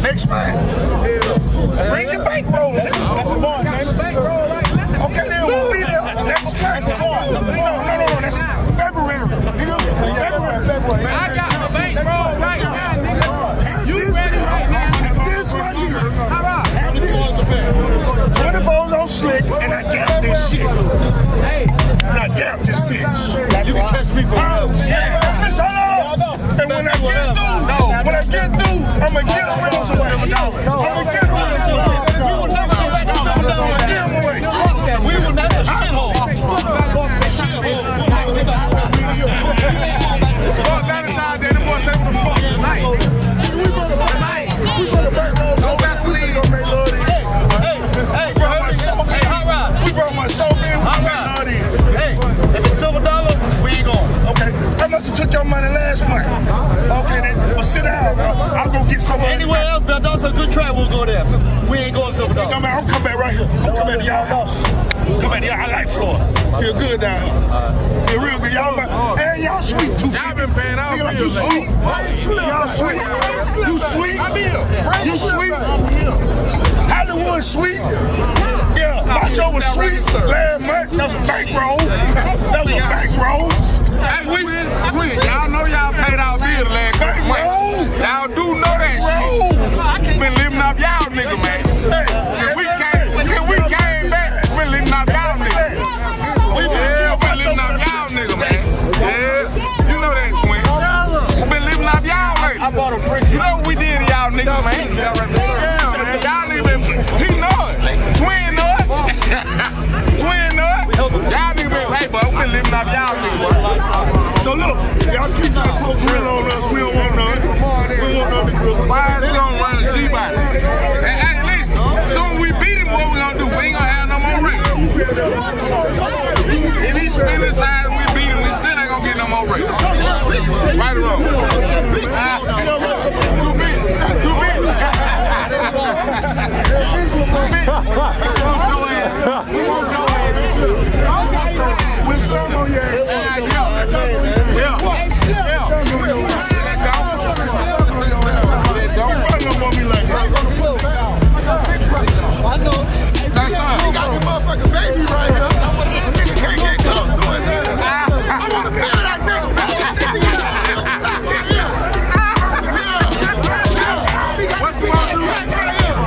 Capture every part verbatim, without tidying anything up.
Next man. Bring your bankroll. That's the bar, Jamie. Bankroll right now. Okay, then we'll be there. Next man. No, no, no, no. That's February. February. February. I got a bankroll right now, nigga. You ready right now? This right here. All right. twenty-fours on slick, and I got this shit. Hey. And I got this bitch. You can catch me for uh, yeah. Hold on. And when I get through, no. when I get through, I'ma get a rims away. I'ma get a rims away. We will never let them away. Get them away. We will never shithole. Fuck that aside there, them boys say what the fuck tonight. We gonna tonight. We gonna back roll so fast we gonna make love these. Hey, hey, bro. My soul in. Hey, all right. We brought my soul in. We gonna make love these. Hey, if it's silver dollar, we ain't going. Okay, I must have took your money last month. Okay, then, well, sit down. I'll go get some. Anywhere else, but that's a good track, we'll go there. We ain't going silver dollar. No, man, I'm coming back right here. I'm coming back to y'all house. Come back to y'all. I like Florida. Feel good down here. Feel real good. Y'all, and y'all sweet too. Y'all been paying out. Like you sweet. Y'all sweet. You sweet. You sweet. Hollywood sweet. Yeah, Macho was sweet. Last month, that was a bankroll. That was a bankroll. Sweet, sweet. Y'all know y'all paid our bill last month. Y'all do know that shit. Been living off y'all nigga, man. Since we came, since we came back, been living off y'all nigga. Yeah, been living off y'all nigga, man. Yeah, you know that, twin. We been living off y'all nigga. I bought a fridge. You know what we did to y'all niggas, man? Yeah, man. Y'all niggas been, he know it. Twin know it. Twin know it. Y'all niggas been, hey, boy, we been living off y'all niggas, boy. So look, y'all keep trying to put grill on us. We don't want none. We don't want none to grill. Why is he gonna run a G-body? Hey, hey, listen, soon we beat him, what we gonna do? We ain't gonna have no more race. If he spin inside and we beat him, we still ain't gonna get no more race. Right or wrong? Uh, too big. Too big. We won't go ahead. We're still on your ass. Yeah. Yeah. Don't run no more me like that. I know. You got your motherfucking baby right here. You can't get close to it. I want to feel that nigga. What's the one do right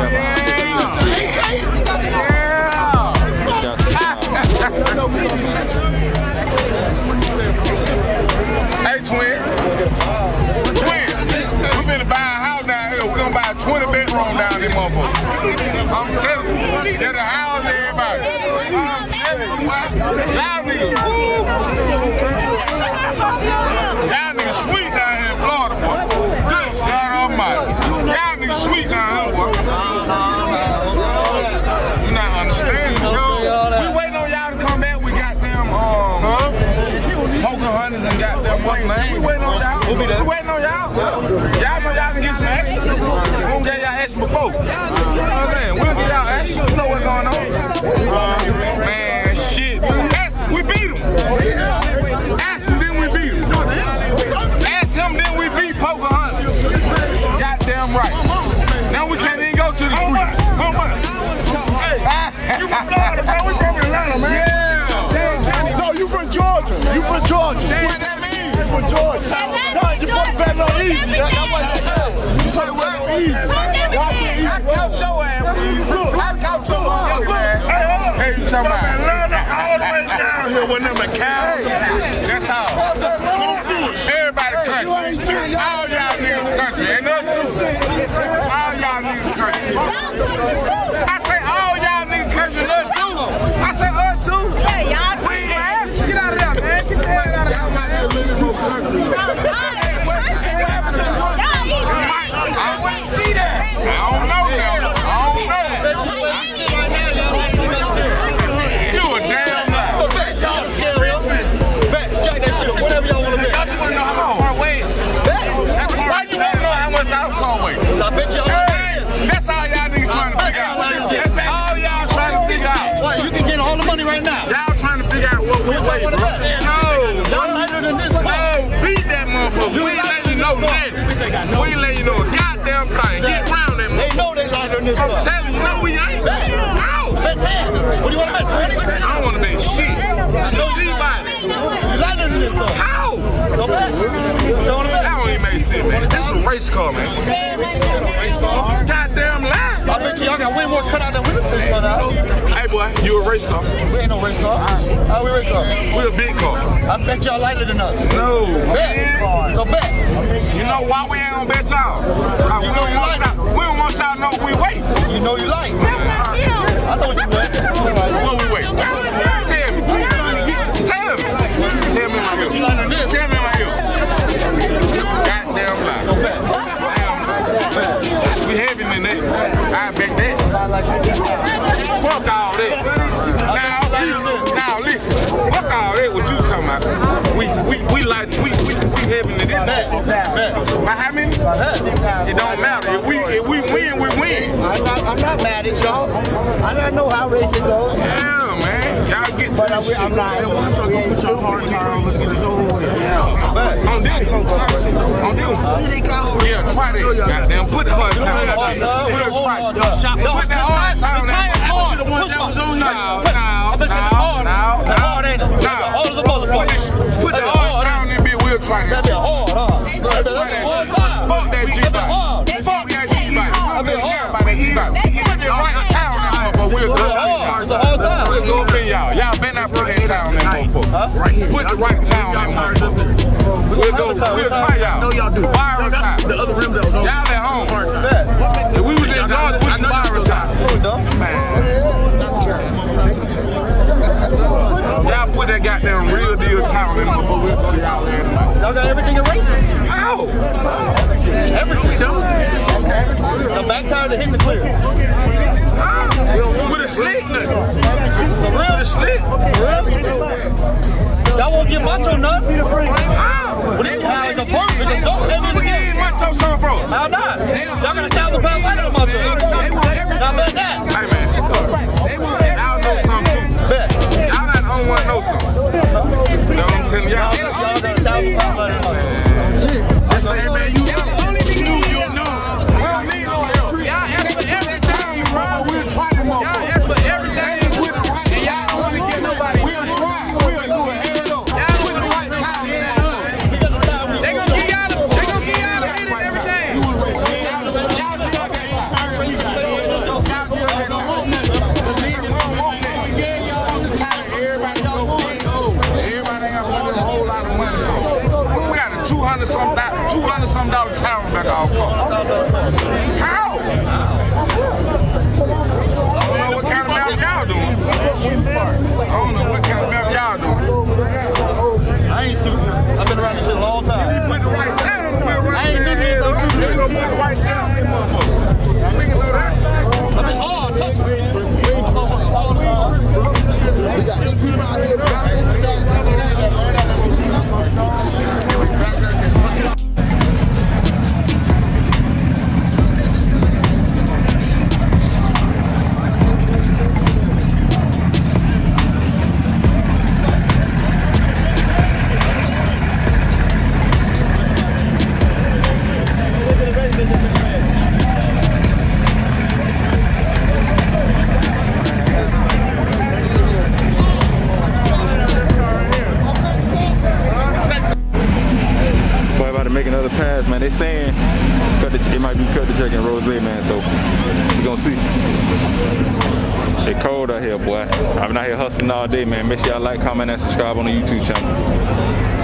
Hey, twin. Twin. We finna buy a house down here. We're gonna buy a twenty bedroom down there, motherfucker. I'm telling you. Get a house, everybody. I'm telling you, what? Y'all niggas. Y'all niggas sweet down here in Florida, boy. Good God almighty. Y'all niggas sweet down here, boy. You not understanding, yo. We waiting on y'all to come back. We got them, um, huh? Poker hunters and goddamn what, man. We waiting on y'all. We'll be there. We waiting on y'all. Y'all know y'all can get some action. We won't get y'all action before. You know what I'm saying? We'll get y'all action. You know what's going on. Uh, man, shit. Ask, we beat him. Ask him, then we beat him. Ask him, then we beat Poker hunters. Goddamn right. Now we can't even go to the street. How much? Hey, you from Florida, bro. We from Atlanta, man. Yeah. No, you from Georgia. You from Georgia. What that mean? You from Georgia. No, you put the bet on easy. That's what I said. You said well easy. I count your ass easy. I count your ass. Hey, hold on. Hey, you From talking about? Atlanta all the way down here with them cows. That's how. Everybody country. All y'all niggas country. Ain't nothing too. All y'all niggas country. I say all y'all niggas country. Us too. I say us too. Hey, y'all too, man. Get out of there, man. Get your head out of there. I wouldn't see that. I don't know them. I don't know. You a damn lie. this stuff. Tell you, no, we ain't. How? Bet ten. What do you want to bet? twenty? I don't want to bet shit. No, anybody. You lighter than this stuff. How? Go bet. Don't want to bet. That don't even make sense, man. That's a race car, man. That's a race car. Goddamn lie. I bet you y'all got way more cut out than we just cut out. Hey, boy, you a race car? We ain't no race car. How we race car? We a big car. I bet y'all lighter than us. No, Bet. man. So bet. You know why we ain't gonna bet y'all? We You know don't you want like y'all. We don't want y'all to know we wait. You know you like. I know what you bet. What we wait? Tell me. Tell me. Tell me my You heel. lighter than this. Tell me my heel. Goddamn lie. So bet. We heavy in that. I bet that. Fuck all that. Now, see, now listen. Fuck all that. What you talking about? We we we like we we we heavy in this. Bet. Bet. By how many? It don't matter. If we if we win, we win. I'm not, I'm not mad at y'all. I don't know how racing goes. Yeah, man. Y'all get to But this I'm, shit. I'm like, Go put your hard time. Let's get this over with. On this. On this. Yeah, try that. Goddamn, put the hard time on that. We'll try. Put that hard time on that. Hard. No, no, Hard. no, no, Hard ain't it? no. Hard as a motherfucker. Put the hard time on that bitch. We'll try that. That's hard, huh? That's a hard time. Fuck that G-Bike. hard. Fuck that G-Bike. I mean hard. By that G-Bike. Put the right town on that motherfucker. We'll go. It's a hard time. We'll go up in y'all. Y'all better not put that town on that motherfucker. Put the right town on that motherfucker. We'll go. We'll try y'all. No, y'all do. Wire time. The other rims that was on. Y'all at home. Bet. If we was in Georgia, we was wire time. Y'all put that goddamn real deal town in there before we go to y'all there tonight. Y'all got everything in racing. How? Everything, don't. The back tires are hitting the clear. With a slick nigga. For real? With a slick. For real? Y'all won't get macho none? How? What do you have? The first, the don't have Where it. you macho son from? How not? Y'all got a thousand pound lighter than macho. Now bet that. Hey man, y'all know something too. Bet. Y'all not the only one know something. You know what I'm telling y'all? Y'all got a thousand pound lighter than macho. That's hey man, you know. You know. We don't need no help. Y'all ask for everything, bro. We'll try them all. Y'all ask for everything with the right. And y'all don't want to get nobody. We'll try. We'll do it. Y'all with the right time. We got the time. They gonna get y'all the, they gonna get y'all the hit and everything. Y'all do that. Y'all do that. Everybody go. Everybody got a whole lot of money. We got a two hundred some two hundred some dollar town back off. How? I don't know what kind of map y'all doing. I don't know what kind of map y'all doing. I ain't stupid. I've been around this shit a long time. Put the right town right I ain't been here so true. They gonna put the right town in motherfucker. We can do that. But it's hard. Man, they saying cut the, it might be cut the check in Rose, man, so we gonna see. It's cold out here, boy. I've been out here hustling all day, man. Make sure y'all like, comment, and subscribe on the YouTube channel.